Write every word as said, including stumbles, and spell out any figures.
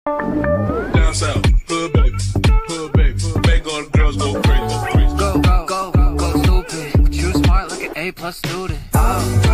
Down south, hood baby, hood baby, make all the girls go crazy, go crazy. Go, go, go, go, go stupid. But you smart like an A plus student. Oh.